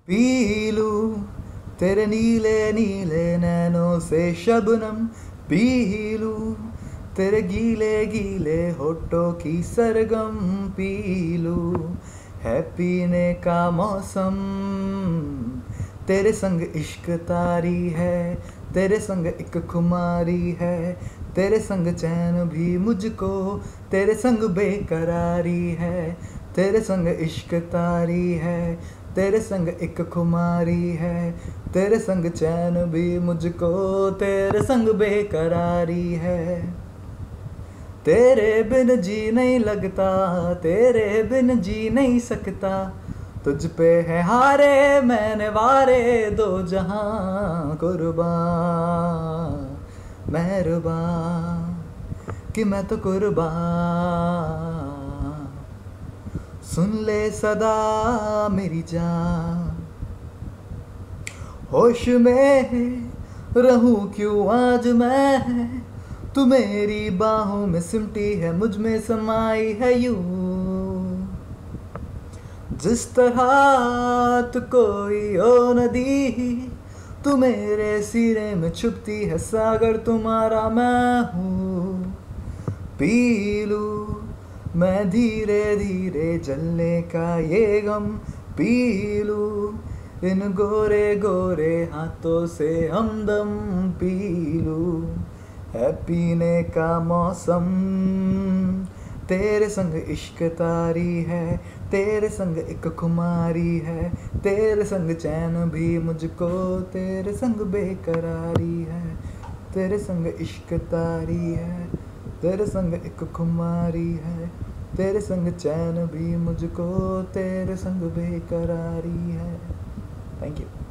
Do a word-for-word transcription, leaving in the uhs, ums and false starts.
P लूं तेरे नीले नीले नैनों से शबनम, पी लूं तेरे गीले गीले होठों की सरगम, पी लूं है पीने का मौसम। तेरे संग इश्क तारी है, तेरे संग एक खुमारी है, तेरे संग चैन भी मुझको, तेरे संग बेकरारी है। तेरे संग इश्क तारी है, तेरे संग एक खुमारी है, तेरे संग चैन भी मुझको, तेरे संग बेकरारी है। तेरे बिन जी नहीं लगता, तेरे बिन जी नहीं सकता, तुझ पे है हारे मैंने वारे दो जहां कुर्बान मेहरबान, कि मैं तो कुर्बान। सुन ले सदा मेरी जान, होश में रहूं क्यों आज मैं, तू मेरी बाहों में सिमटी है, मुझ में समाई है यूं। जिस तरह तू कोई ओ नदी, तू मेरे सीने में छुपती है, सागर तुम्हारा मैं हूँ। पी लूं मैं धीरे धीरे जलने का ये गम, पी लूं इन गोरे गोरे हाथों से हमदम, पी लूं है पीने का मौसम। तेरे संग इश्क तारी है, तेरे संग एक खुमारी है, तेरे संग चैन भी मुझको, तेरे संग बेकरारी है। तेरे संग इश्क तारी है, तेरे संग एक खुमारी है, तेरे संग चैन भी मुझको, तेरे संग बेकरारी है। Thank you.